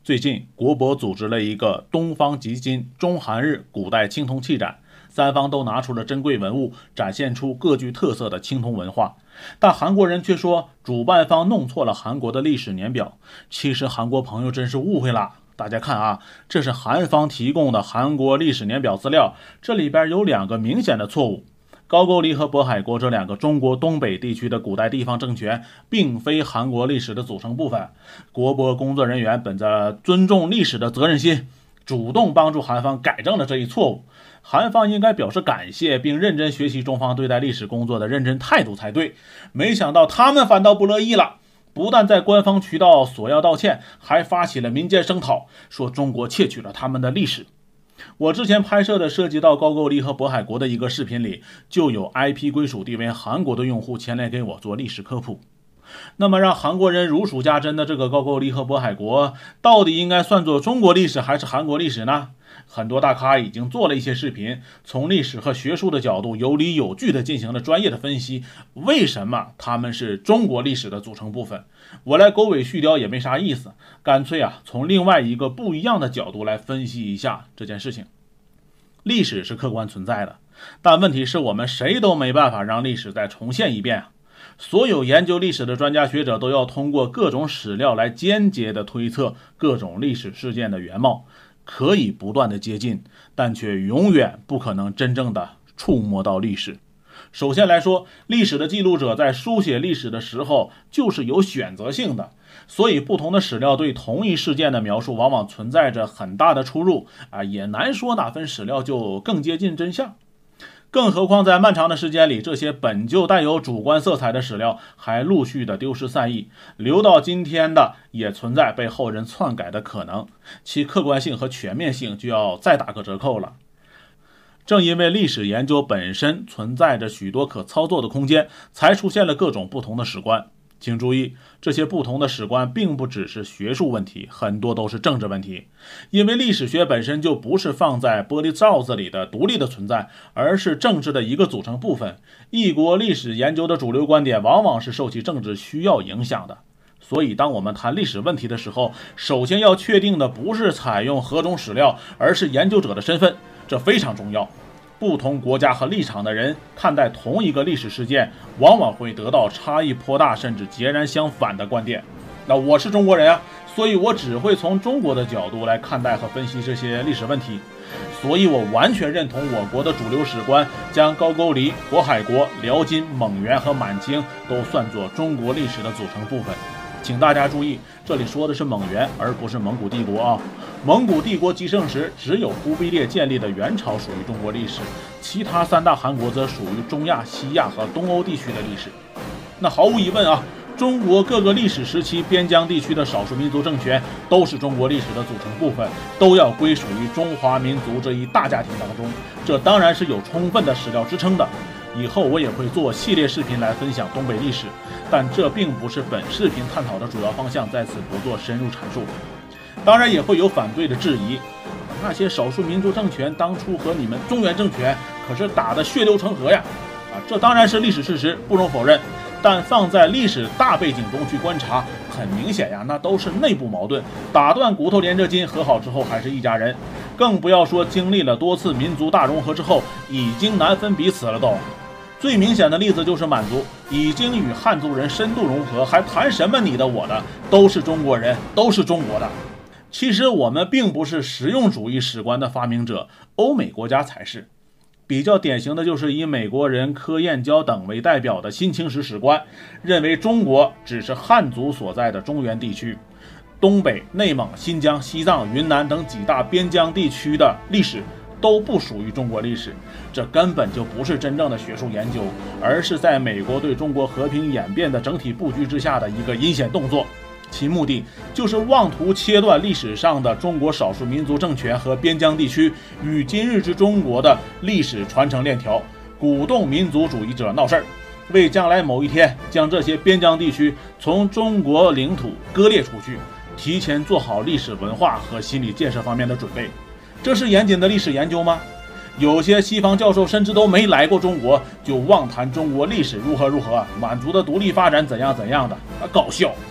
最近，国博组织了一个东方及今中韩日古代青铜器展，三方都拿出了珍贵文物，展现出各具特色的青铜文化。但韩国人却说，主办方弄错了韩国的历史年表。其实韩国朋友真是误会了。大家看啊，这是韩方提供的韩国历史年表资料，这里边有2个明显的错误。高句丽和渤海国这2个中国东北地区的古代地方政权，并非韩国历史的组成部分。国博工作人员本着尊重历史的责任心，主动帮助韩方改正了这一错误。韩方应该表示感谢，并认真学习中方对待历史工作的认真态度才对。没想到他们反倒不乐意了，不但在官方渠道索要道歉，还发起了民间声讨，说中国窃取了他们的历史。我之前拍摄的涉及到高句丽和渤海国的一个视频里，就有 IP 归属地为韩国的用户前来给我做历史科普。那么让韩国人如数家珍的这个高句丽和渤海国，到底应该算作中国历史还是韩国历史呢？很多大咖已经做了一些视频，从历史和学术的角度有理有据地进行了专业的分析，为什么他们是中国历史的组成部分。我来狗尾续貂也没啥意思，干脆从另外一个不一样的角度来分析一下这件事情。历史是客观存在的，但问题是我们谁都没办法让历史再重现一遍。所有研究历史的专家学者都要通过各种史料来间接地推测各种历史事件的原貌，可以不断地接近，但却永远不可能真正地触摸到历史。首先来说，历史的记录者在书写历史的时候就是有选择性的，所以不同的史料对同一事件的描述往往存在着很大的出入也难说哪份史料就更接近真相。更何况在漫长的时间里，这些本就带有主观色彩的史料还陆续的丢失散佚，留到今天的也存在被后人篡改的可能，其客观性和全面性就要再打个折扣了。正因为历史研究本身存在着许多可操作的空间，才出现了各种不同的史观。请注意，这些不同的史观并不只是学术问题，很多都是政治问题。因为历史学本身就不是放在玻璃罩子里的独立的存在，而是政治的一个组成部分。一国历史研究的主流观点往往是受其政治需要影响的。所以当我们谈历史问题的时候，首先要确定的不是采用何种史料，而是研究者的身份，这非常重要。不同国家和立场的人看待同一个历史事件，往往会得到差异颇大甚至截然相反的观点。那我是中国人所以我只会从中国的角度来看待和分析这些历史问题。所以我完全认同我国的主流史观，将高句丽、渤海国、辽金、蒙元和满清都算作中国历史的组成部分。请大家注意，这里说的是蒙元，而不是蒙古帝国蒙古帝国极盛时，只有忽必烈建立的元朝属于中国历史，其他3大汗国则属于中亚、西亚和东欧地区的历史。那毫无疑问中国各个历史时期边疆地区的少数民族政权都是中国历史的组成部分，都要归属于中华民族这一大家庭当中，这当然是有充分的史料支撑的。以后我也会做系列视频来分享东北历史，但这并不是本视频探讨的主要方向，在此不做深入阐述。当然也会有反对的质疑，那些少数民族政权当初和你们中原政权可是打得血流成河呀！这当然是历史事实，不容否认。但放在历史大背景中去观察，很明显那都是内部矛盾，打断骨头连着筋，和好之后还是一家人。更不要说经历了多次民族大融合之后，已经难分彼此了都。最明显的例子就是满族，已经与汉族人深度融合，还谈什么你的我的，都是中国人，都是中国的。其实我们并不是实用主义史观的发明者，欧美国家才是。比较典型的就是以美国人柯燕娇等为代表的新清史史观，认为中国只是汉族所在的中原地区，东北、内蒙、新疆、西藏、云南等几大边疆地区的历史都不属于中国历史，这根本就不是真正的学术研究，而是在美国对中国和平演变的整体布局之下的一个阴险动作。其目的就是妄图切断历史上的中国少数民族政权和边疆地区与今日之中国的历史传承链条，鼓动民族主义者闹事儿，为将来某一天将这些边疆地区从中国领土割裂出去，提前做好历史文化和心理建设方面的准备。这是严谨的历史研究吗？有些西方教授甚至都没来过中国，就妄谈中国历史如何如何，满族的独立发展怎样怎样的，搞笑。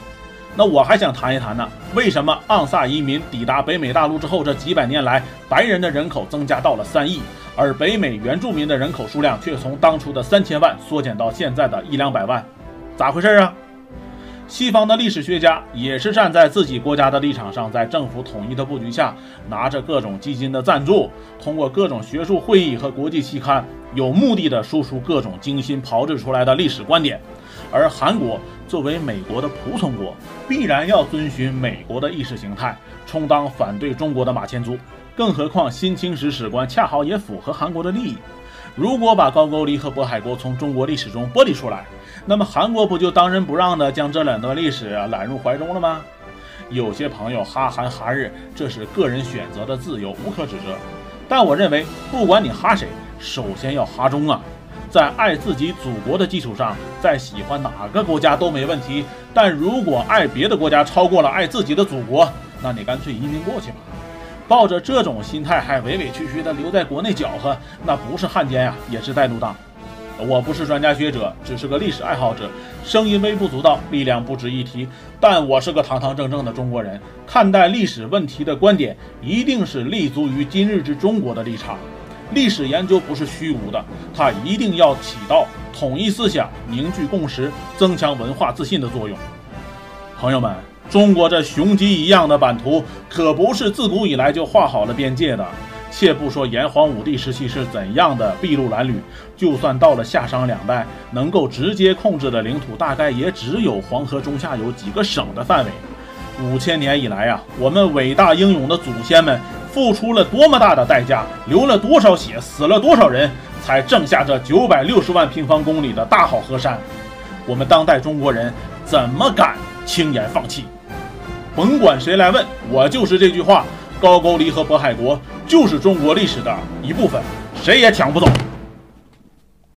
那我还想谈一谈呢，为什么盎萨移民抵达北美大陆之后，这几百年来白人的人口增加到了3亿，而北美原住民的人口数量却从当初的3000万缩减到现在的100-200万，咋回事啊？西方的历史学家也是站在自己国家的立场上，在政府统一的布局下，拿着各种基金的赞助，通过各种学术会议和国际期刊，有目的的输出各种精心炮制出来的历史观点。而韩国作为美国的仆从国，必然要遵循美国的意识形态，充当反对中国的马前卒。更何况新清史史观恰好也符合韩国的利益。如果把高句丽和渤海国从中国历史中剥离出来，那么韩国不就当仁不让的将这2段历史揽入怀中了吗？有些朋友哈韩哈日，这是个人选择的自由，无可指责。但我认为，不管你哈谁，首先要哈中啊。在爱自己祖国的基础上，再喜欢哪个国家都没问题。但如果爱别的国家超过了爱自己的祖国，那你干脆移民过去吧。抱着这种心态还委委屈屈的留在国内搅和，那不是汉奸呀，也是带路党。我不是专家学者，只是个历史爱好者，声音微不足道，力量不值一提。但我是个堂堂正正的中国人，看待历史问题的观点一定是立足于今日之中国的立场。历史研究不是虚无的，它一定要起到统一思想、凝聚共识、增强文化自信的作用。朋友们，中国这雄鸡一样的版图可不是自古以来就画好了边界的。且不说炎黄武帝时期是怎样的筚路蓝缕，就算到了夏商2代，能够直接控制的领土大概也只有黄河中下游几个省的范围。5000年以来啊，我们伟大英勇的祖先们付出了多么大的代价，流了多少血，死了多少人，才挣下这960万平方公里的大好河山。我们当代中国人怎么敢轻言放弃？甭管谁来问，我就是这句话：高句丽和渤海国就是中国历史的一部分，谁也抢不走。